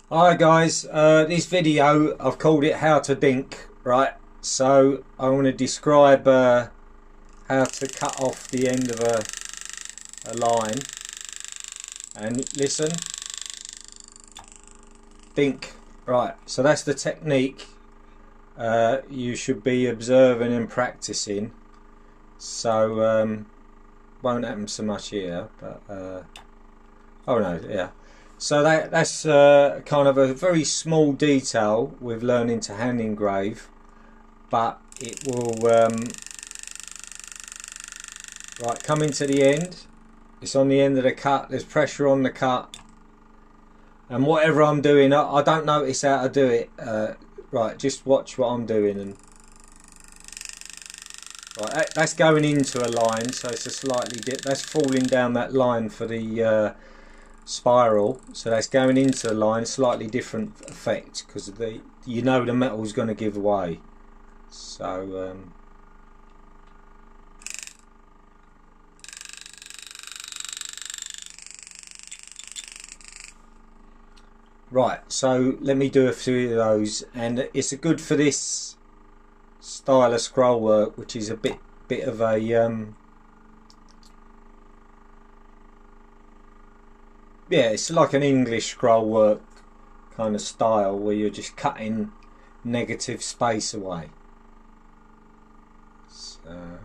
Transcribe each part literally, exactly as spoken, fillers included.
Hi guys, uh, this video I've called it how to dink, right? So I want to describe uh, how to cut off the end of a, a line, and listen, dink, right? So that's the technique uh, you should be observing and practicing. So um, won't happen so much here, but uh, oh no, yeah. So that, that's uh, kind of a very small detail with learning to hand engrave, but it will um, right coming to the end. It's on the end of the cut. There's pressure on the cut, and whatever I'm doing, I, I don't notice how to do it. Uh, right, just watch what I'm doing, and right, that, that's going into a line, so it's a slightly dip. That's falling down that line for the. Uh, spiral, so that's going into the line, slightly different effect because the you know the metal is going to give away. So um, right, so let me do a few of those, and it's good for this style of scroll work, which is a bit bit of a um, yeah, it's like an English scroll work kind of style where you're just cutting negative space away. So,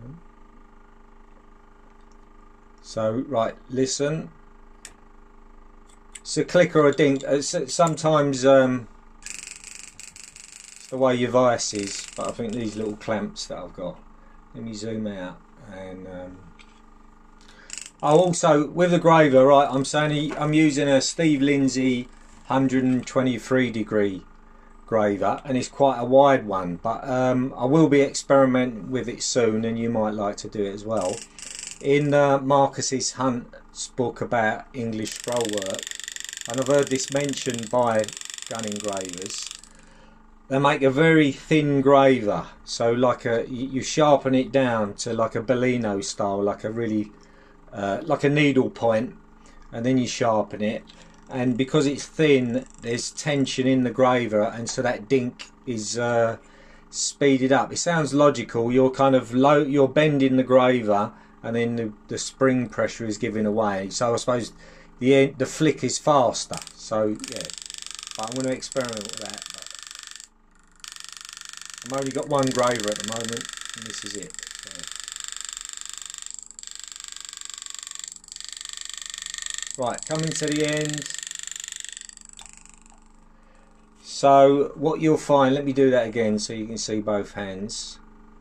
so right, listen. It's a click or a dink. Sometimes um, it's the way your vice is, but I think these little clamps that I've got. Let me zoom out and. Um, Oh, also with the graver, right? I'm saying I'm using a Steve Lindsay one hundred twenty-three degree graver, and it's quite a wide one. But um, I will be experimenting with it soon, and you might like to do it as well. In uh, Marcus's Hunt's book about English scroll work, and I've heard this mentioned by gun engravers. They make a very thin graver, so like a you sharpen it down to like a Bellino style, like a really Uh, like a needle point, and then you sharpen it, and because it's thin there's tension in the graver, and so that dink is uh, speeded up. It sounds logical. You're kind of low, you're bending the graver, and then the, the spring pressure is giving away, so I suppose the end, the flick is faster. So yeah, but I'm going to experiment with that. But I've only got one graver at the moment, and this is it. So. Right, coming to the end. So what you'll find, let me do that again so you can see both hands.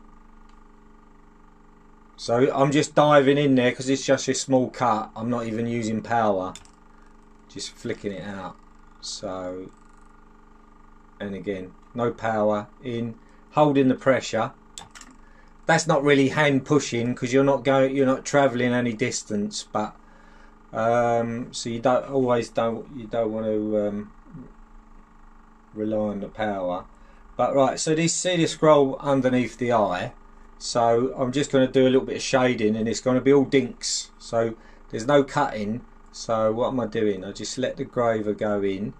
So I'm just diving in there because it's just a small cut. I'm not even using power, just flicking it out. So, and again, no power in, holding the pressure. That's not really hand pushing because you're not going, you're not traveling any distance, but Um, so you don't always don't you don't want to um, rely on the power. But right, so this see the scroll underneath the eye. So I'm just going to do a little bit of shading, and it's going to be all dinks. So there's no cutting. So what am I doing? I just let the graver go in,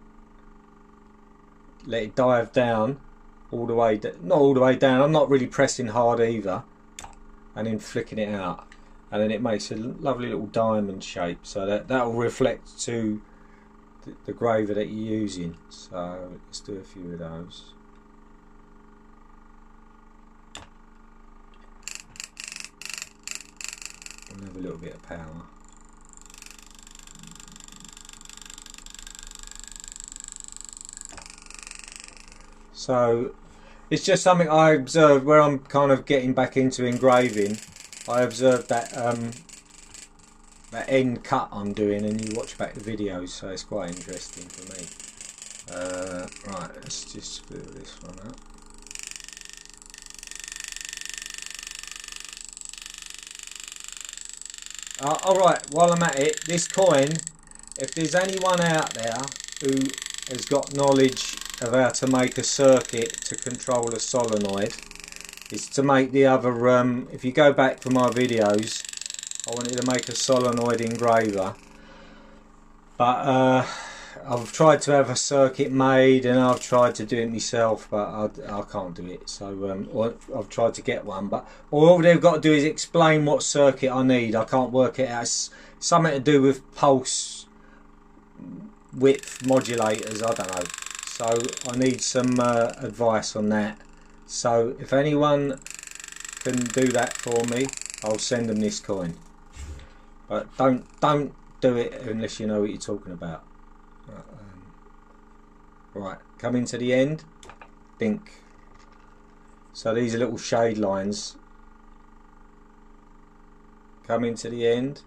let it dive down all the way, not all the way down. I'm not really pressing hard either, and then flicking it out. And then it makes a lovely little diamond shape, so that that will reflect to the, the graver that you're using. So let's do a few of those. We'll have a little bit of power. So it's just something I observed where I'm kind of getting back into engraving. I observed that um, that end cut I'm doing, and you watch back the videos, so it's quite interesting for me. Uh, right, let's just fill this one up. Uh, Alright, while I'm at it, this coin, if there's anyone out there who has got knowledge of how to make a circuit to control a solenoid, is to make the other, um, if you go back for my videos, I wanted to make a solenoid engraver, but uh, I've tried to have a circuit made and I've tried to do it myself, but I, I can't do it. So um, or I've tried to get one, but all they've got to do is explain what circuit I need. I can't work it out. It's something to do with pulse width modulators, I don't know. So I need some uh, advice on that. So if anyone can do that for me, I'll send them this coin. But don't don't do it unless you know what you're talking about. Um, right, coming to the end, DINK. So these are little shade lines. Coming to the end.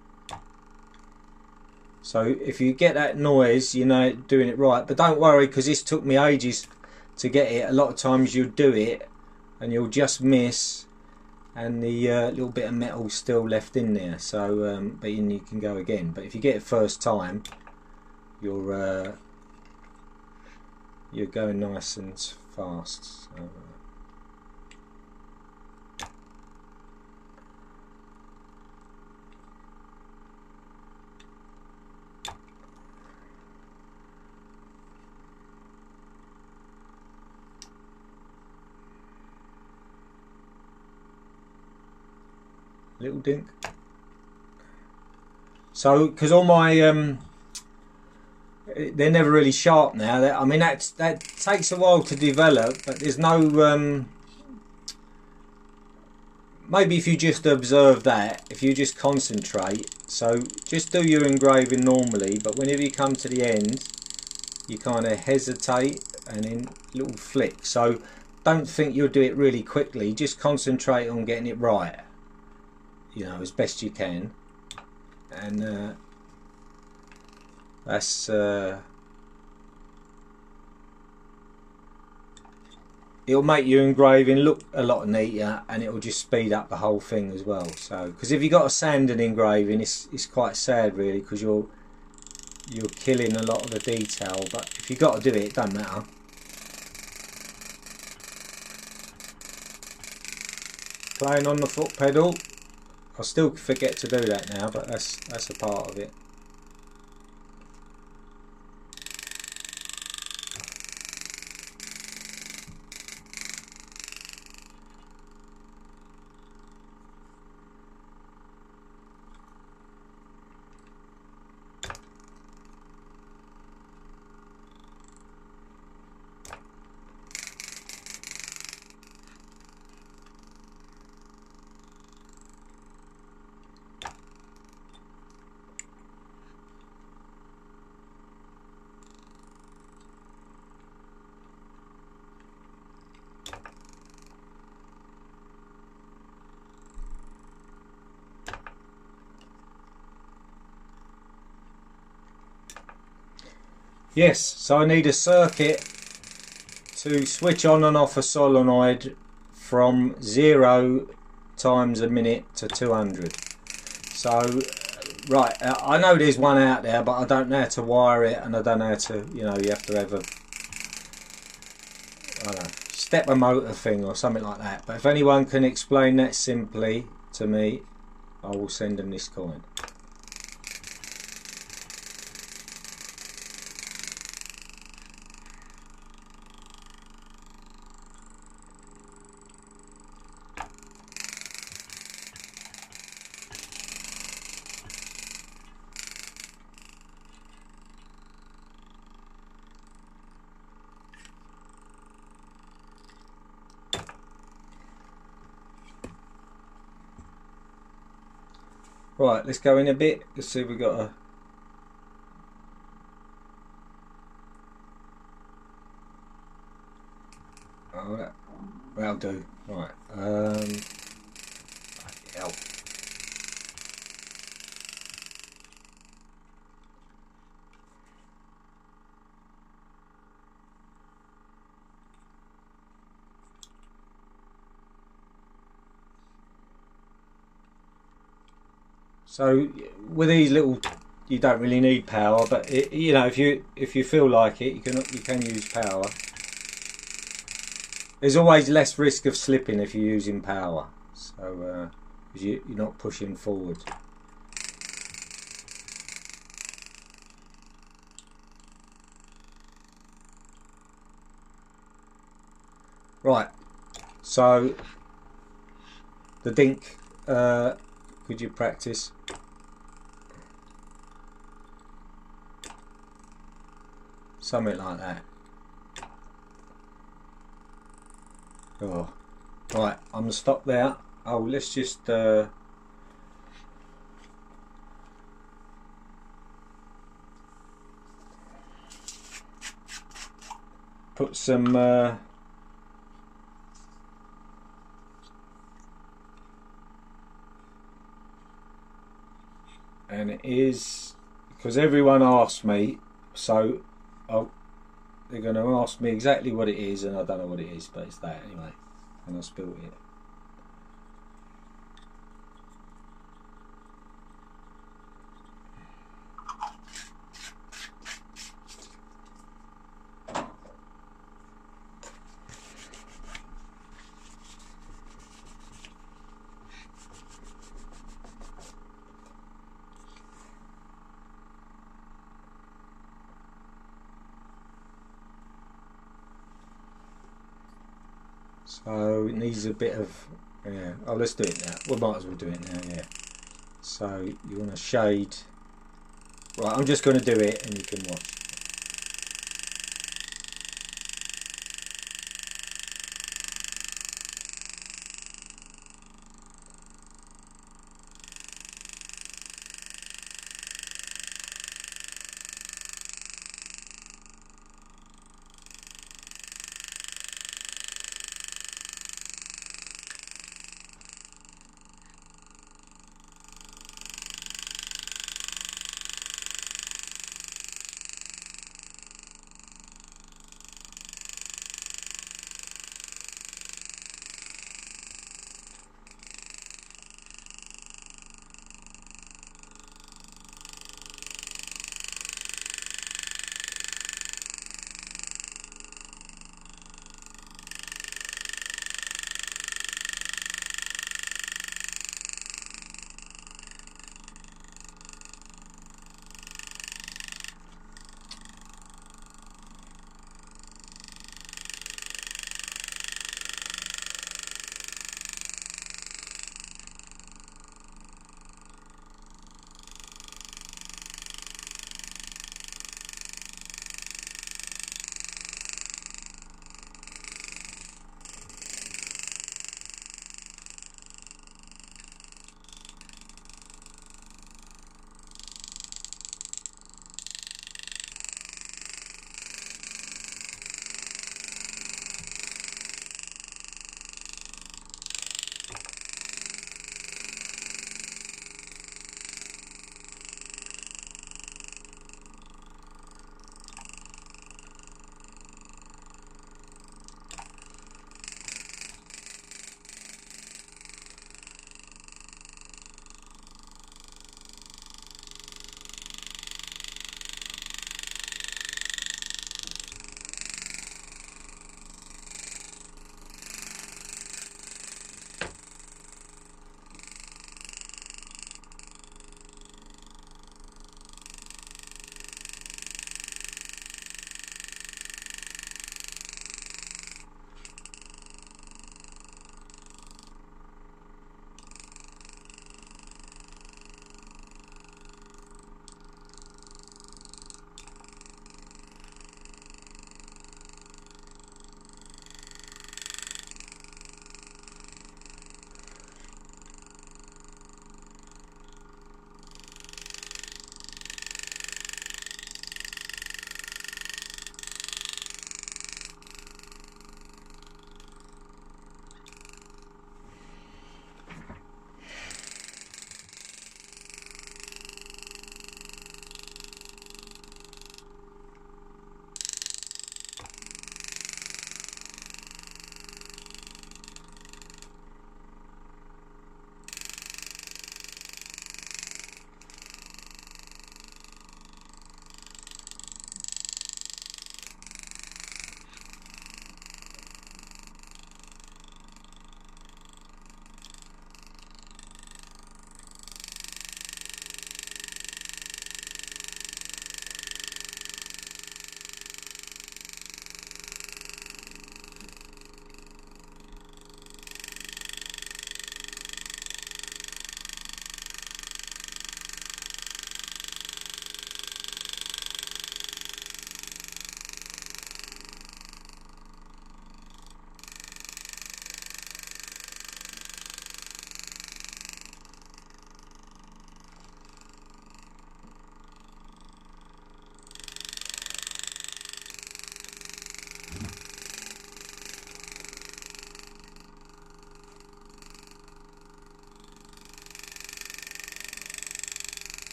So if you get that noise, you know doing it right. But don't worry, because this took me ages to get it. A lot of times you'll do it and you'll just miss, and the uh, little bit of metal still left in there. So, um, but then you can go again. But if you get it first time, you're uh, you're going nice and fast. So, uh, little DINK. So, because all my um, they're never really sharp now. That, I mean, that that takes a while to develop, but there's no um, maybe if you just observe that, if you just concentrate. So just do your engraving normally, but whenever you come to the end, you kind of hesitate and then little flick. So don't think you'll do it really quickly. Just concentrate on getting it right, you know, as best you can. And uh, that's uh, it'll make your engraving look a lot neater, and it'll just speed up the whole thing as well. So, because if you got a sanding engraving, it's it's quite sad really, because you're you're killing a lot of the detail. But if you got to do it, it don't matter. Playing on the foot pedal. I still forget to do that now, but that's that's a part of it. Yes, so I need a circuit to switch on and off a solenoid from zero times a minute to two hundred. So, right, I know there's one out there, but I don't know how to wire it, and I don't know how to, you know, you have to have a, I don't know, stepper motor thing or something like that. But if anyone can explain that simply to me, I will send them this coin. Right, let's go in a bit. Let's see if we've got a... Oh, that, that'll do. Right. Um... Hell. So with these little, you don't really need power, but it, you know, if you if you feel like it, you can you can use power. There's always less risk of slipping if you're using power, so uh, you, you're not pushing forward. Right, so the DINK, uh, could you practice? Something like that. Oh, right, I'm gonna stop there. Oh, let's just uh, put some uh, and it is because everyone asked me, so I'll, they're going to ask me exactly what it is, and I don't know what it is, but it's that anyway, and I spilled it. So it needs a bit of, yeah, oh let's do it now, we might as well do it now, yeah. So you want to shade, right, I'm just going to do it and you can watch.